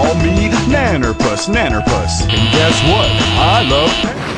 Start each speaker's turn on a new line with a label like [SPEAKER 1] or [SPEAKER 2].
[SPEAKER 1] call me Nanerpus. And guess what? I love